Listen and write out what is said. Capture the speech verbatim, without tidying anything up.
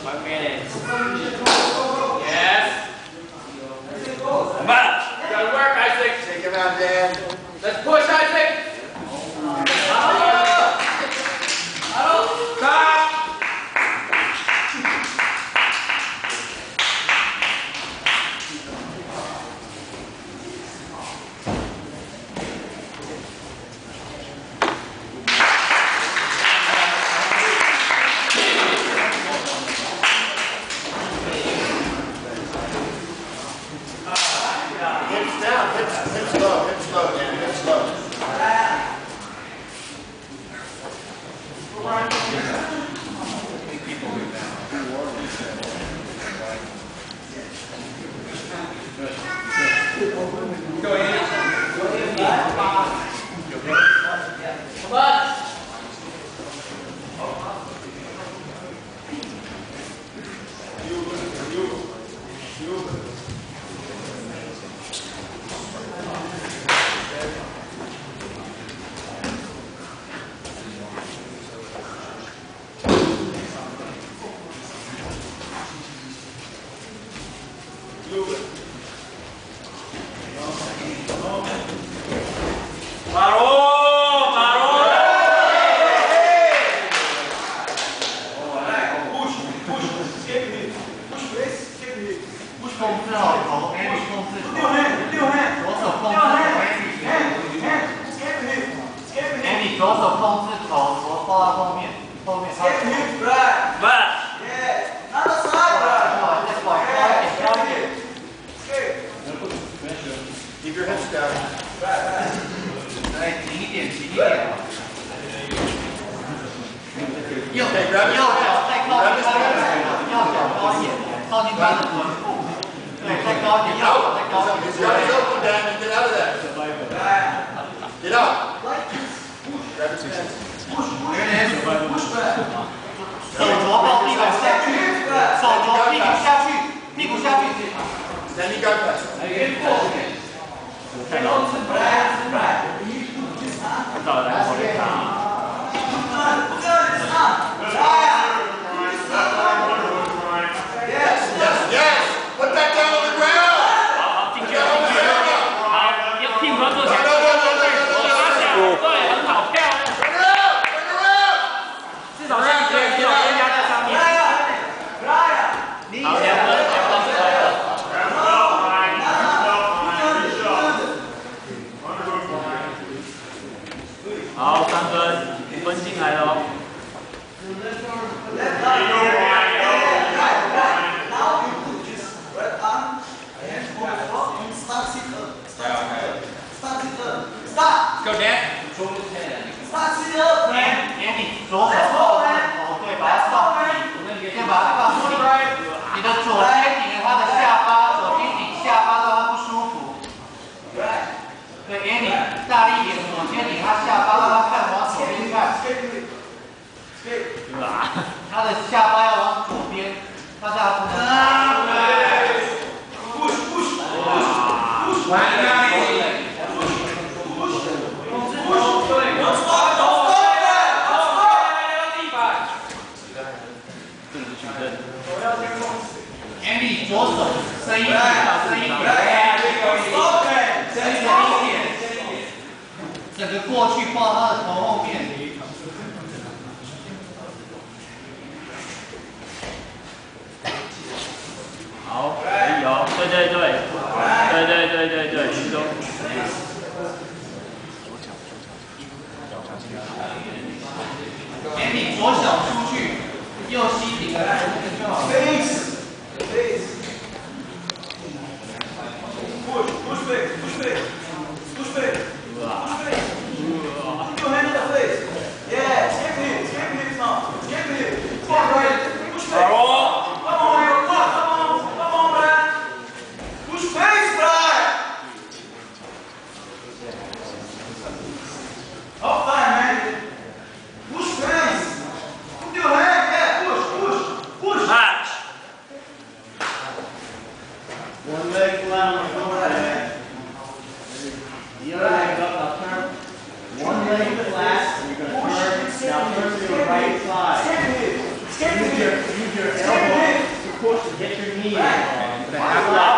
One minute. Yes. Come on. Good work, Isaac. Take him out, Dan. Let's push, Isaac. Stop. Hips down, hips, hips low, hips low, Dan, hips low. Go in. Come on. 바로 바로 控制好头 ，Andy 控制头，左手控制头 ，Andy 左手控制头，头放在后面，后面。 慢。 再拐高一点，高一点。 Keep your hips down. 来，紧一点，紧一点。右右 Okay, grab it. 脚再靠近他的腿，右脚高一点，靠近他的臀部。对，再高一点，右脚再高一点。 His arm is open, Dan. Get out of that. Get out. Grab his hands. 手肘抱地板下去，手肘屁股下去，屁股下去。 Standing guard press. 太老了。到来后面打。 Yes, yes, yes. Put that down on the ground. 好好进去了，进去了。好，要拼合做起来。对，拉起来，对，很好，漂亮。 Turn around, turn around. 至少是对，至少先压在上面。好，两分，两分是可以的。 好，三分，分进来了哦。Go Dan。 Andy，左手抱着头，对，把它放平，先把它放平。你的左肩顶着他的下巴，左肩顶下巴让他不舒服。对 ，Andy，大力一点，左肩顶他下巴，让他看往左边看。他的下巴要往左边，他这样不能。 完了。 Andy 左手伸一点，伸一点，伸一点，整个过去放到他的头后面。 好，可以哦，对对对，对对对对对，轻松。 Andy 左脚出去，右膝顶着他的就好了。 Push, push back, push back, push back, push back. Put your hand on the face. Yeah, escape him, escape him now. Escape him. Come on, right. Push back. Come on, man. Come on, come on, man. Push face, Brian. Oh, fine, man. Push face. Put your hand, yeah, push, push, push. Match. One leg flat on the floor, the other leg up, now turn. One leg flat, and you're going to turn. Now turn to your right side. Use your, use your elbow push to get your knee in. But after that